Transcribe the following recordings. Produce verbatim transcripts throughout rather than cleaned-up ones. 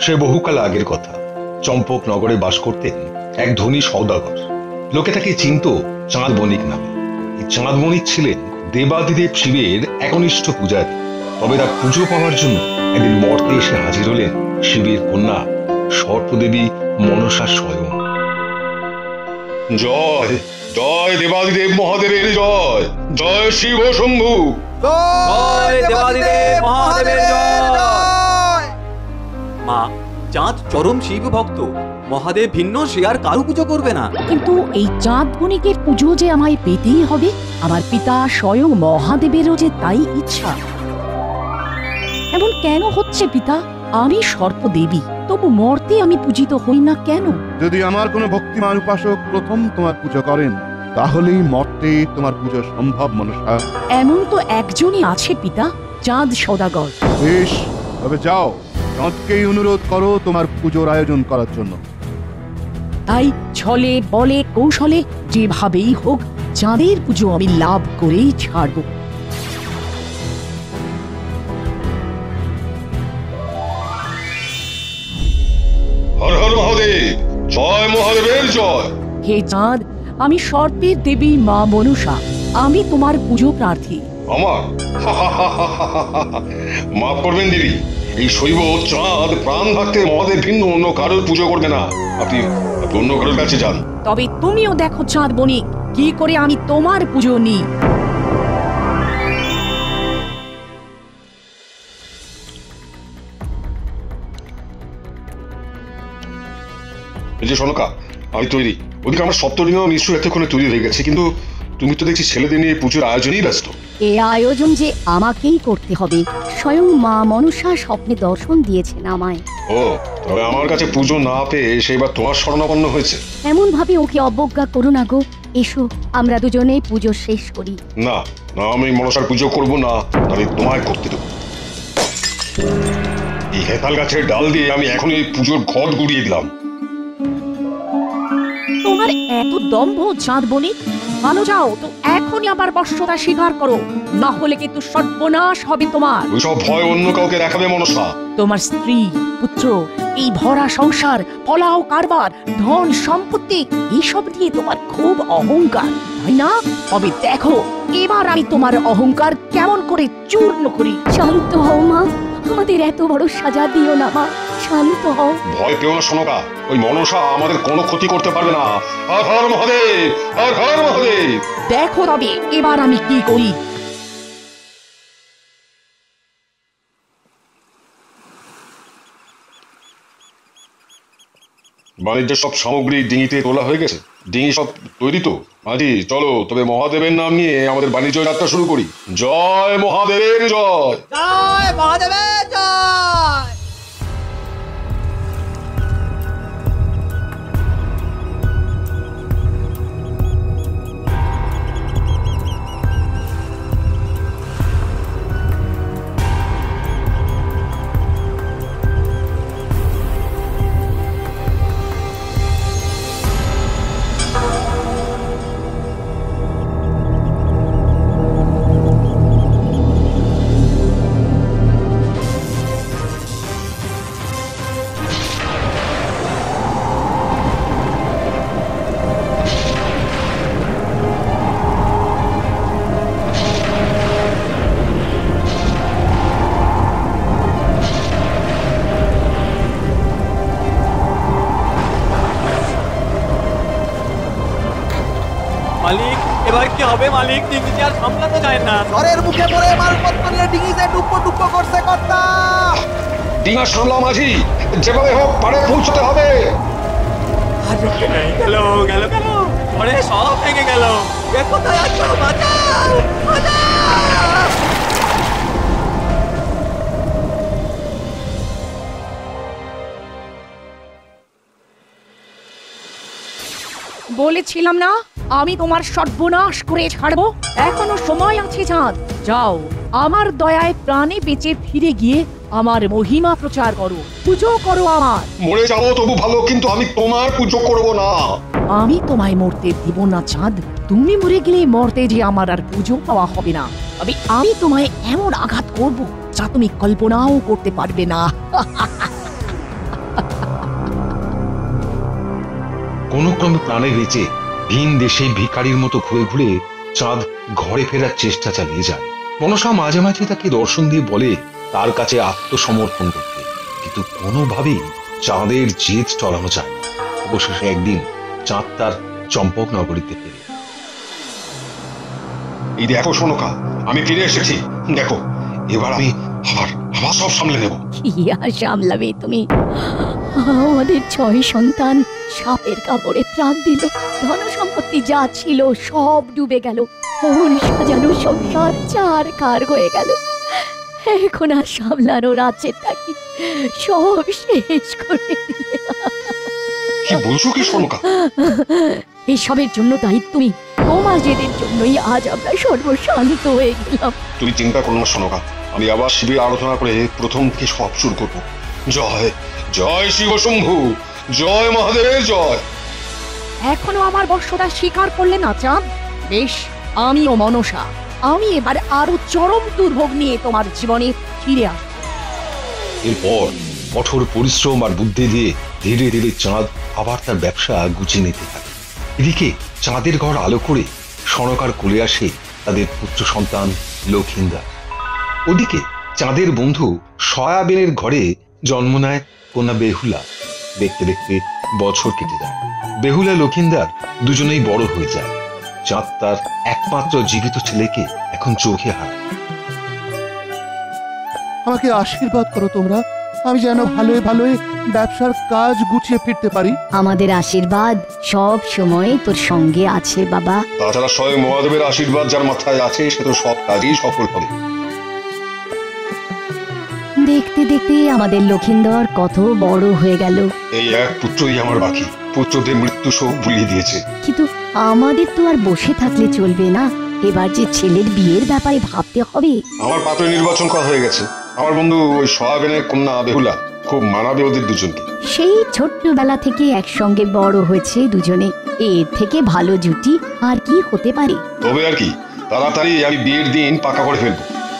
সে বহুকাল আগের কথা। চম্পক নগরে বাস করতেন এক ধনী সওদাগর। লোকে তাকে চিনত চাঁদ বণিক নামে। এই চাঁদ বণিক ছিলেন দেবাদিদেব শিবের একনিষ্ঠ পূজারী। তবে তার পুজো পাওয়ার জন্য একদিন মর্তে এসে হাজির হলেন শিবের কন্যা সর্পদেবী মনসা স্বয়ং। জয় জয় দেবাদিদেব মহাদেবের জয়, জয় শিব শম্ভু, জয় দেবাদিদেব মহাদেবের জয়। মা, চাঁদ চরম শিব ভক্ত, মহাদেব ভিন্ন সে আর কারো পুজো করবে না। কিন্তু এই চাঁদ বণিকের পুজো যে আমায় পেতেই হবে। আমার পিতা স্বয়ং মহাদেবেরও যে তাই ইচ্ছা। এমন কেন হচ্ছে পিতা? আমি সর্পদেবী, তবু মর্তে আমি পূজিত হই না কেন? যদি আমার কোনো ভক্তিমান উপাসক প্রথম তোমার পুজো করেন, তাহলেই মর্তে তোমার পুজো সম্ভব মনসা। এমন তো একজনই আছে পিতা, চাঁদ সওদাগর। বেশ, তবে যাও, চাঁদকেই অনুরোধ করো তোমার পুজোর আয়োজন করার জন্য। তাই ছলে বলে কৌশলে যেভাবেই হোক চাঁদের পুজো আমি লাভ করেই ছাড়ব। হর হর মহাদেব, জয় মহাদেবের জয়। হে চাঁদ, আমি সর্পের দেবী মা মনসা, আমি তোমার পুজো প্রার্থী। আমার মাফ করবেন দেবী, এই শৈব চাঁদ প্রাণ থাকতে মহাদেব ভিন্ন অন্য কারোর পুজো করবে না। আপনি অন্য কারোর কাছে যান। তবে তুমিও দেখো চাঁদ বণিক, কি করে আমি তোমার পুজো নিই। এই যে সনকা, আমি তৈরি। ওদিকে আমার সপ্তরিংও নিশ্চয়ই এতক্ষণে তৈরি হয়ে গেছে, কিন্তু তুমি তো দেখছি ছেলেদের নিয়ে পুজোর আয়োজনেই ব্যস্ত। এ আয়োজন যে আমাকেই করতে হবে, স্বয়ং মা মনসা স্বপ্নে দর্শন দিয়েছেন আমায়। ও, তবে আমার কাছে পুজো না পেয়ে সেবার তোমার শরণাপন্ন হয়েছে। এমন ভাবে ওকে অবজ্ঞা করো না গো। এসো আমরা দুজনেই পুজো শেষ করি। না না, আমি মনসার পুজো করব না, আমি তোমায় করতে দেবো। এই হেতাল গাছের ডাল দিয়ে আমি এখন এই পুজোর ঘট গুড়িয়ে দিলাম। তোমার এত দম্ভ চাঁদ বণিক, ভালো যাও তো এখনই আবার বর্ষতা স্বীকার করো, না হলে কিন্তু সর্বনাশ হবে তোমার। ওইসব ভয় অন্য কাউকে দেখাবে মনসা। তোমার স্ত্রী পুত্র, এই ভরা সংসার, ফলাও কারবার, ধন সম্পত্তি, এইসব নিয়ে তোমার খুব অহংকার, তাই না? তবে দেখো এবার আমি তোমার অহংকার কেমন করে চূর্ণ করি। শান্ত হও মা, আমাদের এত বড় সাজা দিও না মা, শান্ত হও। ভয় পেও না সনকা, ওই মনসা আমাদের কোনো ক্ষতি করতে পারবে না। হর হর মহাদেব, হর হর মহাদেব। দেখো তবে এবার আমি কি করি। বাণিজ্যের সব সামগ্রী ডিঙিতে তোলা হয়ে গেছে? ডিঙি সব তৈরি তো? মাঝি চলো তবে মহাদেবের নাম নিয়ে আমাদের বাণিজ্য যাত্রা শুরু করি। জয় মহাদেবের জয়, জয় মহাদেবের জয়। মালিক, এবার কি হবে মালিক? ডিঙিতে আর সামলাতে যায় না, ঝড়ের মুখে পড়ে মালপত্র নিয়ে ডিঙিতে ডুবো ডুবো করছে কর্তা। ডিঙা সামলাও মাঝি, যেভাবে হোক পাড়ে পৌঁছতে হবে। গেল গেল গেল, ঝড়ে সব ভেঙে গেল। কোথায় আছো? বাঁচাও বাঁচাও। বলেছিলাম না আমি তোমার সর্বনাশ করে ছাড়বো। এখনো সময় আছে চাঁদ, যাও আমার দয়ায় প্রাণে বেঁচে ফিরে গিয়ে আমার মহিমা প্রচার করো, পুজো করো আমার। মরে যাবো তবু ভালো, কিন্তু আমি তোমার পুজো করব না। আমি তোমায় মরতে দিব না চাঁদ। তুমি মরে গেলে মরতে যে আমার আর পুজো পাওয়া হবে না। তবে আমি তোমায় এমন আঘাত করব যা তুমি কল্পনাও করতে পারবে না। কোনো ক্রমে প্রাণে বেঁচে ভিন দেশে ভিখারির মতো ঘুরে ঘুরে চাঁদ ঘরে ফেরার চেষ্টা চালিয়ে যায়। মনসা মাঝে মাঝে তাকে দর্শন দিয়ে বলে তার কাছে আত্মসমর্পণ করতে, কিন্তু কোনোভাবেই চাঁদের জেদ টলানো যায় না। অবশেষে একদিন চাঁদ তার চম্পক নগরীতে ফেরে। এই দেখো সোনকা, আমি ফিরে এসেছি। দেখো, এবার আমি আবার আবার সব সামলে নেব। কি আর সামলাবে তুমি? আমাদের ছয় সন্তান সাপের কামড়ে প্রাণ দিল, ধন সম্পত্তি যা ছিল সব ডুবে গেল, মন সাজানো সংসার চার কার হয়ে গেল। এখন আর সামলানোর আছে নাকি? সব শেষ করে দিয়ে। কি বলছো কি সোনকা? এসবের জন্য দায়ী তুমি। তোমার জেদের জন্যই আজ আমরা সর্বশান্ত হয়ে গেলাম। তুমি চিন্তা করো না সোনকা, আমি আবার শিবের আরাধনা করে প্রথম থেকে সব শুরু করবো। জয় জয় শিব শম্ভু, জয় মহাদেবের জয়। এখনো আমার বর্ষটা স্বীকার করলে না চাঁদ? বেশ, আমিও মনসা, আমি এবার আরো চরম দুর্ভোগ নিয়ে তোমার জীবনে ফিরে আসব। এরপর কঠোর পরিশ্রম আর বুদ্ধি দিয়ে ধীরে ধীরে চাঁদ আবার তার ব্যবসা গুছিয়ে নিতে থাকে। এদিকে চাঁদের ঘর আলো করে সনকার কোলে আসে তাদের পুত্র সন্তান লক্ষিন্দর। ওদিকে চাঁদের বন্ধু সয়াবেনের ঘরে জন্ম নেয় কন্যা বেহুলা। দেখতে দেখতে বছর কেটে যায়। বেহুলা লক্ষিন্দর দুজনেই বড় হয়ে যায়। চাঁদ তার একমাত্র জীবিত ছেলেকে এখন চোখে হারায়। আমাকে আশীর্বাদ করো তোমরা, আমি যেন ভালোই ভালোই ব্যবসার কাজ গুছিয়ে ফিরতে পারি। আমাদের আশীর্বাদ সব সময় তোর সঙ্গে আছে বাবা। তাছাড়া স্বয়ং মহাদেবের আশীর্বাদ যার মাথায় আছে সে তো সব কাজেই সফল হবে। দেখতে দেখতে আমাদের লক্ষিন্দর কত বড় হয়ে গেল। এই এক পুত্রই আমার বাকি। পুত্রদের মৃত্যু শোক ভুলিয়ে দিয়েছে। কিন্তু আমাদের তো আর বসে থাকলে চলবে না, এবার যে ছেলের বিয়ের ব্যাপারে ভাবতে হবে। আমার পাত্র নির্বাচন করা হয়ে গেছে। আমার বন্ধু ওই সয়াবেনের কন্যা বেহুলা খুব মানাবে ওদের দুজনকে। সেই ছোট্টবেলা থেকে একসঙ্গে বড় হয়েছে দুজনে, এর থেকে ভালো জুটি আর কি হতে পারে? তবে আর কি, তাড়াতাড়ি আমি বিয়ের দিন পাকা করে ফেলবো।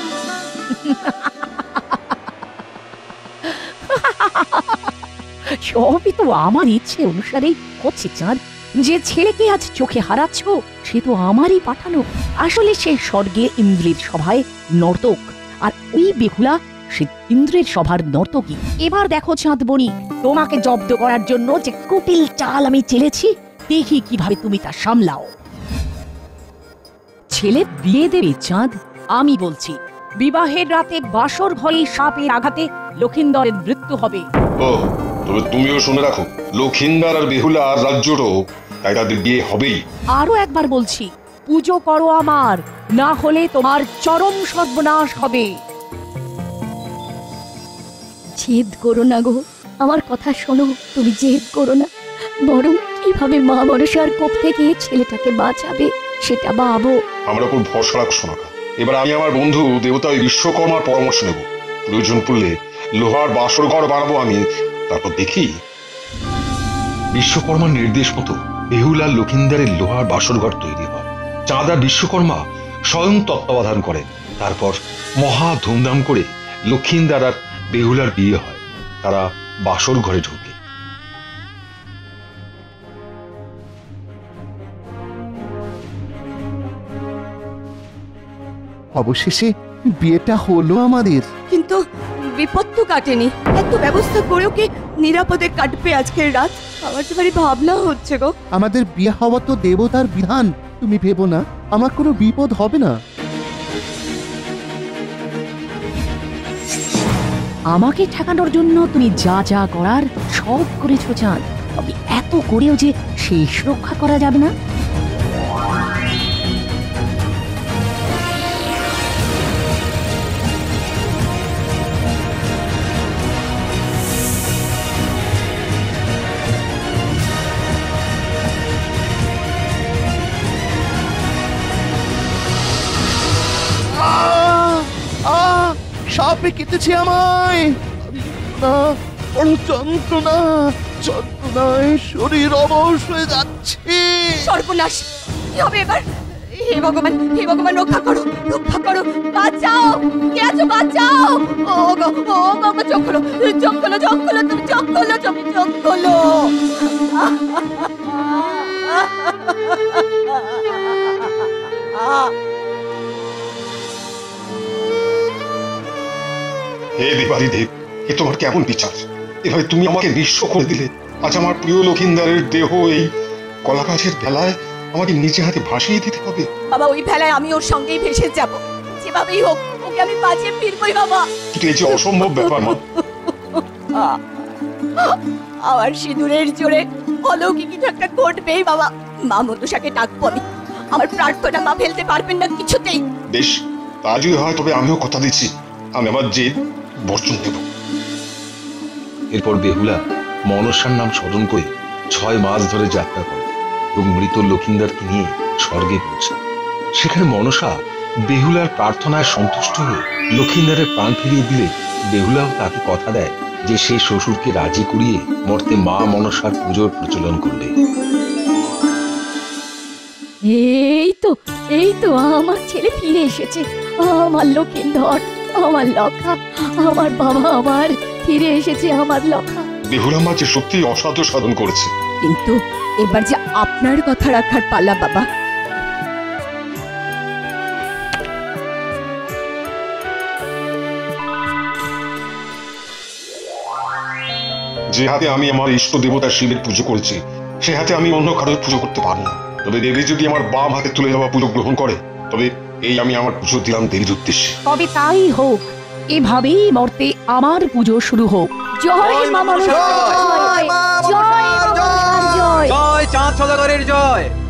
সবই তো আমার ইচ্ছে অনুসারেই হচ্ছে চাঁদ। যে ছেলেকে আজ চোখে হারাচ্ছ সে তো আমারই পাঠানো। আসলে সে স্বর্গে ইন্দ্রের সভায় নর্তক, আর ওই বেহুলা সে ইন্দ্রের সভার নর্তকী। এবার দেখো চাঁদবনি, তোমাকে জব্দ করার জন্য যে কুটিল চাল আমি চেলেছি, দেখি কিভাবে তুমি তা সামলাও। ছেলে বিয়ে দেবে চাঁদ, আমি বলছি বিবাহের রাতে বাসর ঘরে সাপের আঘাতে লক্ষিন্দরের মৃত্যু হবে। ও, তবে তুমিও শুনে রাখো, লক্ষিন্দর আর বেহুলা আর রাজ্যরও তাই তাদের বিয়ে হবেই। আরো একবার বলছি, পুজো করো আমার, না হলে তোমার চরম সর্বনাশ হবে। জেদ করো না গো, আমার কথা শোনো, তুমি জেদ করো না, বরং কিভাবে মা মনসার কোপ থেকে ছেলেটাকে বাঁচাবে সেটা ভাবো। আমরা উপর ভরসা রাখো সোনাকা। এবার আমি আমার বন্ধু দেবতা ওই বিশ্বকর্মার পরামর্শ নেব। প্রয়োজন পড়লে লোহার বাসর ঘর বানাবো আমি, তারপর দেখি। বিশ্বকর্মার নির্দেশ মতো বেহুলা লক্ষিন্দরের লোহার বাসরঘর তৈরি হয়। চাঁদ আর বিশ্বকর্মা স্বয়ং তত্ত্বাবধান করেন। তারপর মহা ধুমধাম করে লক্ষিন্দর আর বেহুলার বিয়ে হয়। তারা বাসর ঘরে ঢোকে। অবশেষে বিয়েটা হলো আমাদের। কিন্তু বিপদ তো কাটেনি। এত ব্যবস্থা করেও কি নিরাপদে কাটবে আজকের রাত? আমার তো ভারী ভাবনা হচ্ছে গো। আমাদের বিয়ে হওয়া তো দেবতার বিধান, তুমি ভেবো না আমার কোনো বিপদ হবে না। আমাকে ঠেকানোর জন্য তুমি যা যা করার সব করেছো চাঁদ, তবে এত করেও যে শেষ রক্ষা করা যাবে না। সাপে কেটেছে আমায়, না বড় যন্ত্রণা, যন্ত্রণায় শরীর অবশ হয়ে যাচ্ছে। সর্বনাশ, কি হবে এবার? হে ভগবান, হে ভগবান, রক্ষা করো, রক্ষা করো, বাঁচাও, কে আছো বাঁচাও। ও গো, ও গো, গো, চোখ খোলো, চোখ খোলো, চোখ খোলো, তুমি চোখ খোলো, চোখ চোখ খোলো। হে দেবাদিদেব, এ তোমার কেমন বিচার? এভাবে তুমি আমাকে নিঃস্ব করে দিলে। আজ আমার প্রিয় লক্ষিন্দারের দেহ এই কলা গাছের ভেলায় আমাকে নিজে হাতে ভাসিয়ে দিতে হবে। বাবা ওই ভেলায় আমি ওর সঙ্গেই ভেসে যাব, যেভাবেই হোক ওকে আমি বাঁচিয়ে ফিরবই বাবা। কিন্তু এই যে অসম্ভব ব্যাপার মা। আমার সিঁদুরের জোরে অলৌকিক কিছু একটা ঘটবেই বাবা। মা মনসাকে ডাকবো আমি, আমার প্রার্থনা মা ফেলতে পারবেন না কিছুতেই। বেশ, তা যদি হয় তবে আমিও কথা দিচ্ছি, আমি আমার জেদ বর্জন দেব। এরপর বেহুলা মনসার নাম স্মরণ করে ছয় মাস ধরে যাত্রা করে এবং মৃত লক্ষিন্দারকে নিয়ে স্বর্গে পৌঁছায়। সেখানে মনসা বেহুলার প্রার্থনায় সন্তুষ্ট হয়ে লক্ষিন্দারের প্রাণ ফিরিয়ে দিলে বেহুলাও তাকে কথা দেয় যে সে শ্বশুরকে রাজি করিয়ে মর্তে মা মনসার পুজোর প্রচলন করবে। এই তো এই তো আমার ছেলে ফিরে এসেছে, আমার লক্ষিন্দর, আমার লক্ষা, আমার বাবা আমার ফিরে এসেছে, আমার লক্ষা। বেহুলা মা যে সত্যি অসাধ্য সাধন করেছে। কিন্তু এবার যে আপনার কথা রাখার পালা বাবা। যে হাতে আমি আমার ইষ্ট দেবতা শিবের পুজো করেছি, সে হাতে আমি অন্য কারোর পুজো করতে পারি না। তবে দেবী যদি আমার বাম হাতে তুলে দেওয়া পুজো গ্রহণ করে, তবে এই আমি আমার পুজো দিলাম দেবীর উদ্দেশ্যে। তবে তাই হোক, এভাবেই মর্তে আমার পুজো শুরু হোক। জয় মা মনসা জয়, জয় মা মনসার জয়। জয় চাঁদ সদাগরের জয়।